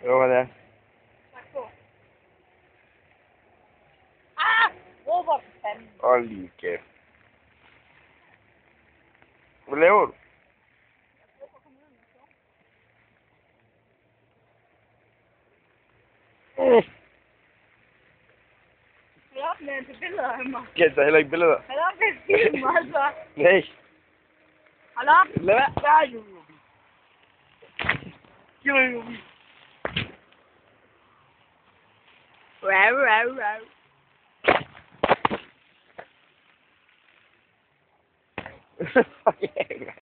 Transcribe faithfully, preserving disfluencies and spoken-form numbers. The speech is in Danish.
هو ده. Ah! Over ten. Olha que Valeu. Hij had net de billen, man. Kijk, dat hele billen. Hij had net de billen, man. Nee. Hij had... لا لا يوبي يا يوبي Wow, wow, wow. Fuck yeah.